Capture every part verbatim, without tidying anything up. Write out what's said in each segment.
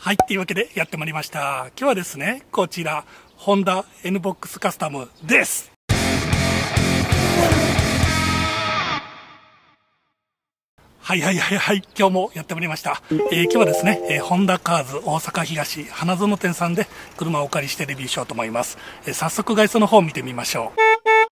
はい、っていうわけでやってまいりました。今日はですね、こちら、ホンダ エヌボックス カスタムです。はいはいはいはい、今日もやってまいりました。えー、今日はですね、えー、ホンダカーズ大阪東花園店さんで車をお借りしてレビューしようと思います。えー、早速外装の方を見てみましょう。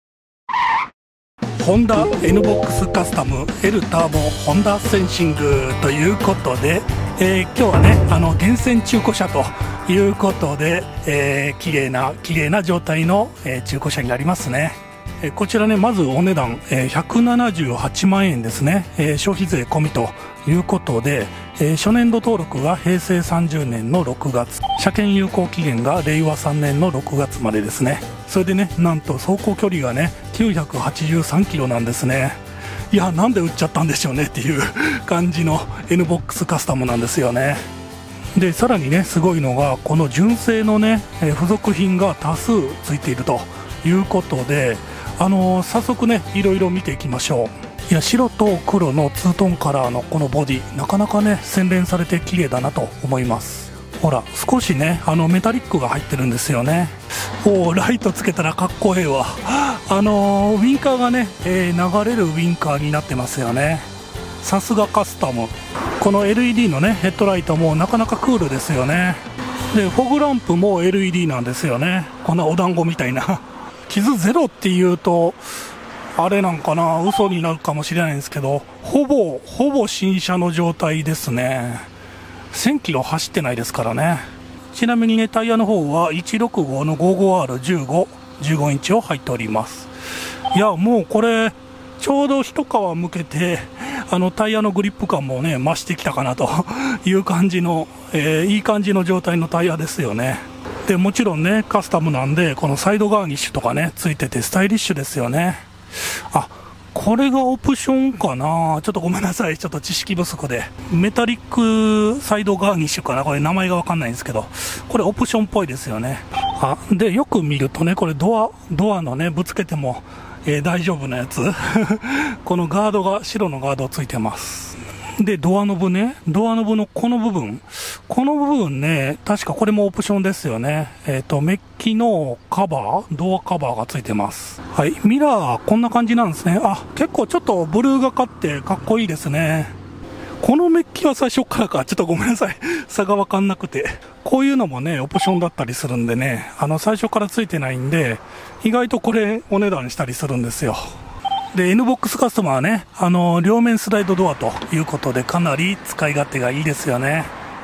ホンダ エヌボックス カスタム L ターボホンダセンシングということで、えー、今日はね、あの厳選中古車ということで、えー、綺麗な綺麗な状態の、えー、中古車になりますね。えー、こちらね、まずお値段、えー、ひゃくななじゅうはちまんえんですね。えー、消費税込みということで、えー、初年度登録がへいせいさんじゅうねんのろくがつ、車検有効期限がれいわさんねんのろくがつまでですね。それでね、なんと走行距離がねきゅうひゃくはちじゅうさんキロなんですね。いや、なんで売っちゃったんでしょうねっていう感じの エヌボックス カスタムなんですよね。でさらにね、すごいのがこの純正のね、えー、付属品が多数ついているということで、あのー、早速ね、いろいろ見ていきましょう。いや、白と黒のツートンカラーのこのボディ、なかなかね洗練されて綺麗だなと思います。ほら、少しね、あのメタリックが入ってるんですよね。おお、ライトつけたらかっこええわ。あのー、ウィンカーがね、えー、流れるウィンカーになってますよね。さすがカスタム。この エルイーディー のねヘッドライトもなかなかクールですよね。でフォグランプも エルイーディー なんですよね。こんなお団子みたいな傷ゼロっていうとあれなんかな、嘘になるかもしれないんですけど、ほぼほぼ新車の状態ですね。せんキロ走ってないですからね。ちなみにね、タイヤの方はいちろくごの ごじゅうごアールじゅうご、じゅうごインチを入っております。いや、もうこれちょうど一皮むけて、あのタイヤのグリップ感もね増してきたかなという感じの、えー、いい感じの状態のタイヤですよね。でもちろんね、カスタムなんでこのサイドガーニッシュとかねついててスタイリッシュですよね。あ、これがオプションかな、ちょっとごめんなさい、ちょっと知識不足で。メタリックサイドガーニッシュかな、これ名前が分かんないんですけど、これオプションっぽいですよね。あでよく見るとね、これドアドアのねぶつけても、えー、大丈夫なやつこのガードが白のガードついてます。でドアノブね、ドアノブのこの部分、この部分ね、確かこれもオプションですよね。えっとメッキのカバー、ドアカバーがついてます。はい、ミラーこんな感じなんですね。あ、結構ちょっとブルーがかってかっこいいですね。このメッキは最初からか、ちょっとごめんなさい、差が分かんなくて。こういうのもねオプションだったりするんでね、あの最初からついてないんで、意外とこれお値段したりするんですよ。で エヌボックス カスタマーはね、あの両面スライドドアということで、かなり使い勝手がいいですよね。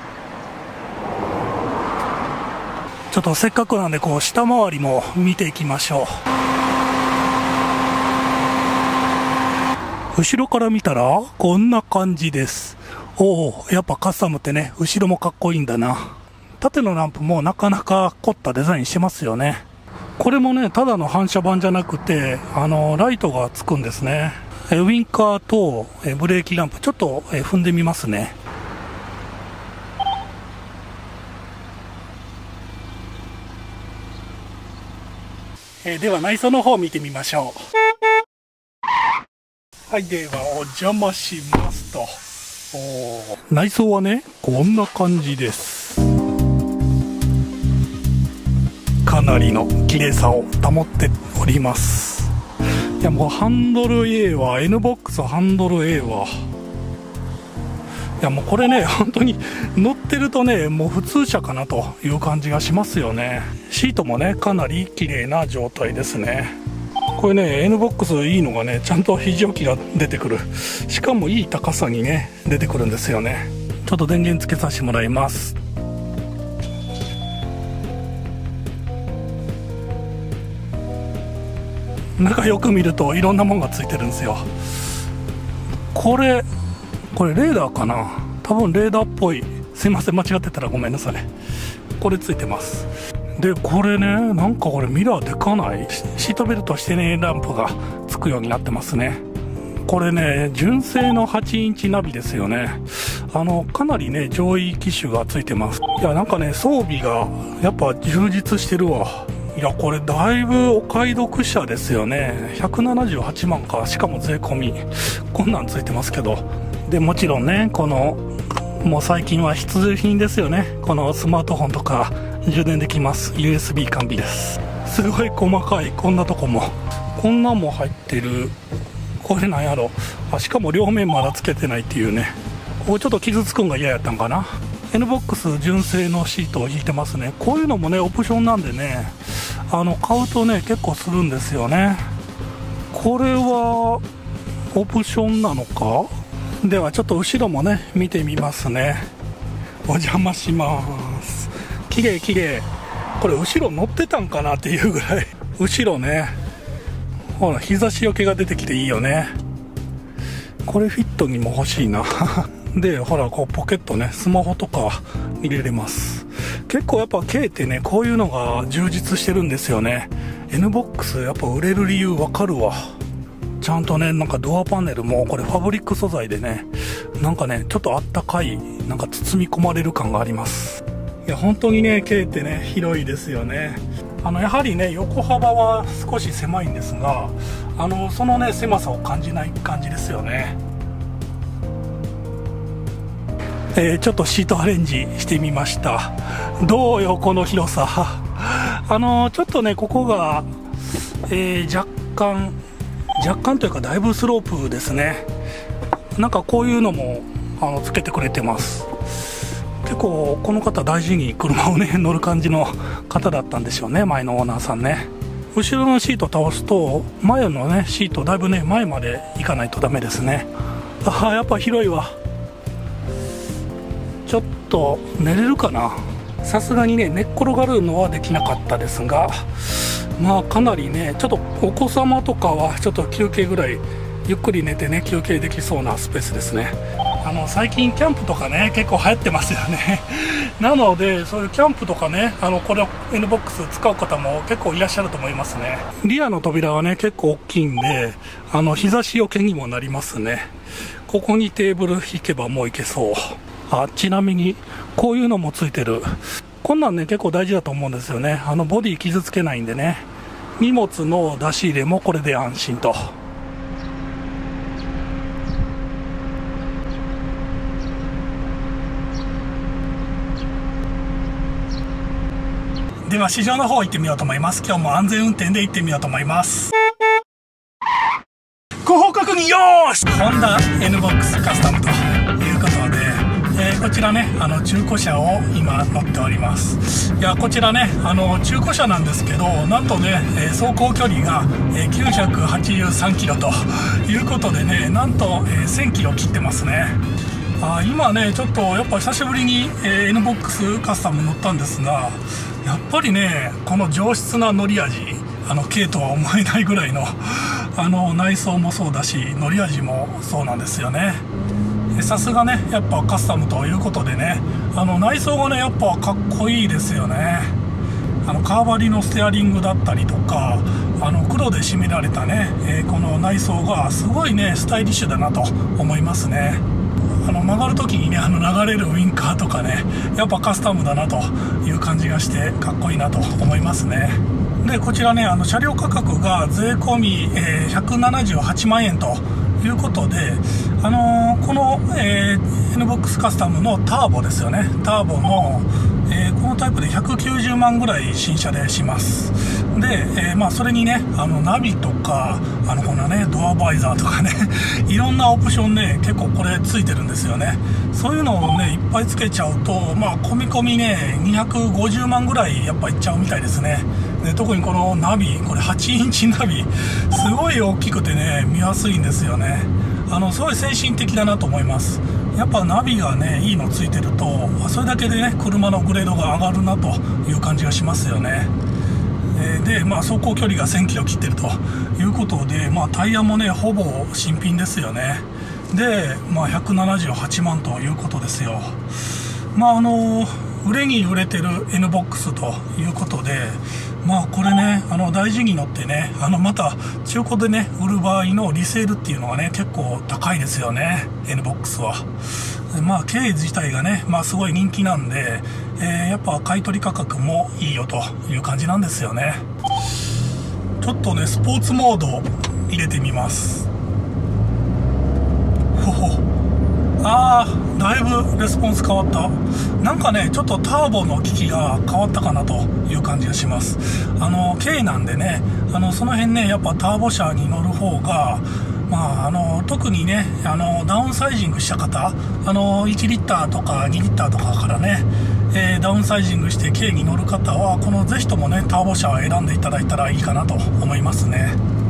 ちょっとせっかくなんでこう下回りも見ていきましょう。後ろから見たらこんな感じです。おお、やっぱカスタムってね、後ろもかっこいいんだな。縦のランプもなかなか凝ったデザインしてますよね。これもね、ただの反射板じゃなくて、あのライトがつくんですね。えウィンカーとえブレーキランプ、ちょっとえ踏んでみますね。えでは内装の方を見てみましょう。はい、ではお邪魔しますと。お内装はねこんな感じです。かなりの綺麗さを保っております。いや、もうハンドル A は エヌボックス ハンドル A はいや、もうこれね本当に乗ってるとね、もう普通車かなという感じがしますよね。シートもねかなり綺麗な状態ですね。これね エヌボックス いいのがね、ちゃんと肘置きが出てくる、しかもいい高さにね出てくるんですよね。ちょっと電源つけさせてもらいます。中よく見るといろんなものがついてるんですよ。これこれレーダーかな、多分レーダーっぽい。すいません、間違ってたらごめんなさい。これついてます。でこれね、なんかこれミラーでかない、シートベルトしてねランプがつくようになってますね。これね純正のはちインチナビですよね。あのかなりね上位機種がついてます。いや、なんかね装備がやっぱ充実してるわ。いや、これだいぶお買い得車ですよね。ひゃくななじゅうはちまんか、しかも税込み、こんなんついてますけど。でもちろんね、このもう最近は必需品ですよね。このスマートフォンとか充電できます。 ユーエスビー 完備です。すごい細かい、こんなとこもこんなんも入ってる。これなんやろ。あ、しかも両面まだつけてないっていうね。ここちょっと傷つくんが嫌やったんかな。 エヌボックス 純正のシートを引いてますね。こういうのもねオプションなんでね、あの買うとね結構するんですよね。これはオプションなのか。ではちょっと後ろもね見てみますね。お邪魔します。綺麗綺麗。これ後ろ乗ってたんかなっていうぐらい後ろね、ほら日差しよけが出てきていいよね。これフィットにも欲しいなでほらこうポケットね、スマホとか入れれます。結構やっぱ K ってねこういうのが充実してるんですよね。 エヌボックス やっぱ売れる理由わかるわ。ちゃんとねなんかドアパネルもこれファブリック素材でね、なんかねちょっとあったかい、なんか包み込まれる感があります。いや本当にね K ってね広いですよね。あのやはりね横幅は少し狭いんですが、あのそのね狭さを感じない感じですよね。えー、ちょっとシートアレンジしてみました。どうよこの広さあのちょっとねここが、えー、若干若干というかだいぶスロープですね。なんかこういうのもあのつけてくれてます。結構この方大事に車をね乗る感じの方だったんでしょうね、前のオーナーさんね。後ろのシート倒すと前のねシートだいぶね前まで行かないとダメですね。ああやっぱ広いわ。ちょっと寝れるかな。さすがにね寝っ転がるのはできなかったですが、まあかなりねちょっとお子様とかはちょっと休憩ぐらいゆっくり寝てね休憩できそうなスペースですね。あの最近キャンプとかね結構流行ってますよねなのでそういうキャンプとかね、あのこれ エヌボックス 使う方も結構いらっしゃると思いますね。リアの扉はね結構大きいんで、あの日差しよけにもなりますね。ここにテーブル引けばもういけそう。あ、ちなみにこういうのもついてる。こんなんね結構大事だと思うんですよね。あのボディ傷つけないんでね、荷物の出し入れもこれで安心と。では市場の方行ってみようと思います。今日も安全運転で行ってみようと思います。ご報告によーし、ホンダ エヌボックス カスタムということで、えー、こちらねあの中古車を今乗っております。いやこちらねあの中古車なんですけど、なんとね、えー、走行距離が、えー、きゅうひゃくはちじゅうさんキロということでね、なんと、えー、せんキロ切ってますね。あ今ねちょっとやっぱ久しぶりに、えー、エヌボックス カスタム乗ったんですが、やっぱりねこの上質な乗り味、あの軽とは思えないぐらいのあの内装もそうだし乗り味もそうなんですよね。さすがねやっぱカスタムということでね、あの内装がねやっぱかっこいいですよね。あのカーバリのステアリングだったりとか、あの黒で締められたね、えー、この内装がすごいねスタイリッシュだなと思いますね。あの曲がる時にねあの流れるウインカーとかねやっぱカスタムだなという感じがしてかっこいいなと思いますね。でこちらねあの車両価格が税込み、えー、ひゃくななじゅうはちまんえんということで、あのー、この、えー、エヌボックス カスタムのターボですよね。ターボの、えー、このタイプでひゃくきゅうじゅうまんぐらい新車でします。で、えーまあ、それにねあのナビとかあのこのねドアバイザーとかねいろんなオプションね結構これついてるんですよね。そういうのをねいっぱいつけちゃうと、まあ込み込みねにひゃくごじゅうまんぐらいやっぱいっちゃうみたいですね。で特にこのナビ、これはちインチナビすごい大きくてね見やすいんですよね。あのすごい先進的だなと思います。やっぱナビがねいいのついてるとそれだけでね車のグレードが上がるなという感じがしますよね。えー、でまあ走行距離がせんキロ切ってるということで、まあタイヤもねほぼ新品ですよね。でまあひゃくななじゅうはちまんということですよ。まああの売れに売れてる エヌボックス ということで、まあこれねあの大事に乗ってね、あのまた中古でね売る場合のリセールっていうのがね結構高いですよね エヌボックス は。まあ軽自体がねまあすごい人気なんで、えー、やっぱ買い取り価格もいいよという感じなんですよね。ちょっとねスポーツモード入れてみます。ほほあー、だいぶレスポンス変わった。なんかね、ちょっとターボの機器が変わったかなという感じがします。あの、軽なんでね、あの、その辺ね、やっぱターボ車に乗る方が、まあ、あの、特にね、あの、ダウンサイジングした方、あの、いちリッターとかにリッターとかからね、えー、ダウンサイジングして軽に乗る方は、このぜひともね、ターボ車を選んでいただいたらいいかなと思いますね。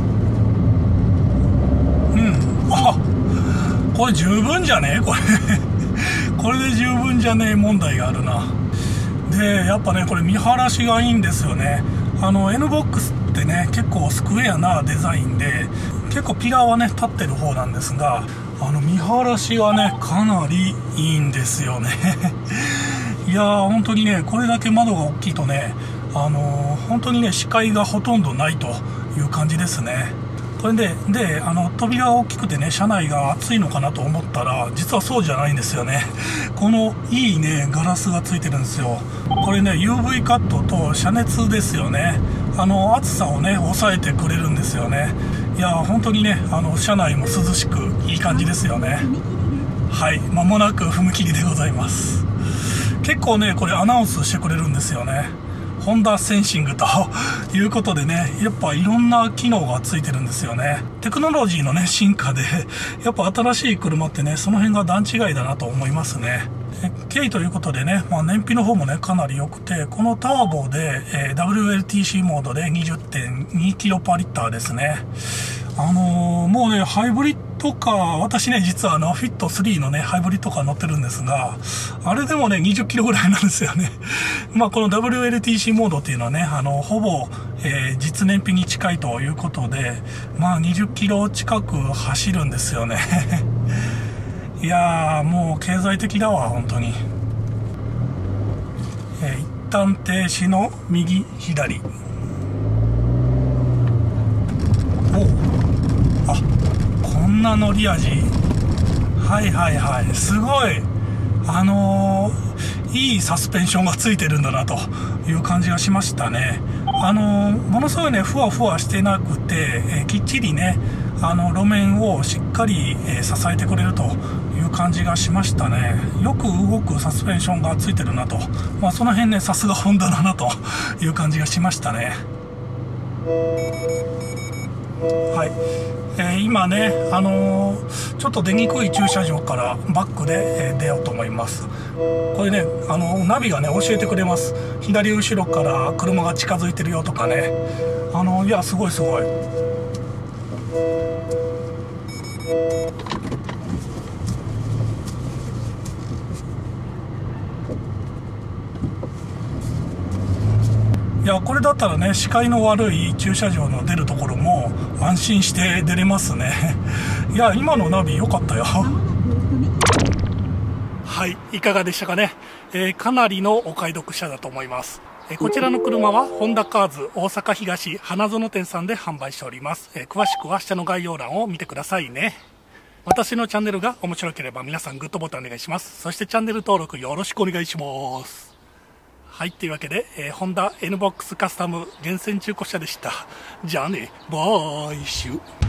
うん。あ、これ十分じゃねえこれこれで十分じゃねえ問題があるな。でやっぱね、これ見晴らしがいいんですよね。あの N ボックスってね、結構スクエアなデザインで、結構ピラーはね立ってる方なんですが、あの見晴らしがねかなりいいんですよねいやー、本当にね、これだけ窓が大きいとね、あのー、本当にね視界がほとんどないという感じですね。これで、で、あの、扉が大きくてね、車内が暑いのかなと思ったら、実はそうじゃないんですよね。このいいね、ガラスがついてるんですよ。これね、ユーブイ カットと遮熱ですよね。あの、暑さをね、抑えてくれるんですよね。いや、本当にね、あの、車内も涼しく、いい感じですよね。はい、間もなく踏切でございます。結構ね、これアナウンスしてくれるんですよね。ホンダセンシングということでね、やっぱいろんな機能がついてるんですよね。テクノロジーのね、進化で、やっぱ新しい車ってね、その辺が段違いだなと思いますね。軽ということでね、まあ、燃費の方もね、かなり良くて、このターボで、えー、ダブリューエルティーシー モードで にじゅってんにキロパーリッターですね。あのー、もうね、ハイブリッドカー、私ね、実はあの、フィットスリーのね、ハイブリッドカー乗ってるんですが、あれでもね、にじゅっキロぐらいなんですよね。まあ、この ダブリューエルティーシー モードっていうのはね、あの、ほぼ、えー、実燃費に近いということで、まあ、にじゅっキロ近く走るんですよね。いやー、もう経済的だわ、本当に。えー、一旦停止の右、左。お、あ、こんな乗り味。はいはいはい、すごい。あのー、いいサスペンションがついてるんだなという感じがしましたね。あのー、ものすごいね、ふわふわしてなくて、えー、きっちりね、あの路面をしっかり、えー、支えてくれるという感じがしましたね。よく動くサスペンションがついてるなと、まあ、その辺ね、さすがホンダだなという感じがしましたね。はい、えー、今ね、あのー、ちょっと出にくい駐車場からバックで、えー、出ようと思います。これね、あのナビがね教えてくれます。左後ろから車が近づいてるよとかね。あのいや、すごいすごい。いや、これだったらね、視界の悪い駐車場の出るところも安心して出れますね。いや、今のナビ良かったよ。はい、いかがでしたかね。えー、かなりのお買い得車だと思います。えー、こちらの車はホンダカーズ大阪東花園店さんで販売しております。えー、詳しくは下の概要欄を見てくださいね。私のチャンネルが面白ければ皆さんグッドボタンお願いします。そしてチャンネル登録よろしくお願いします。はい、というわけで、えー、ホンダ N ボックスカスタム厳選中古車でした。じゃあね、バイシュ。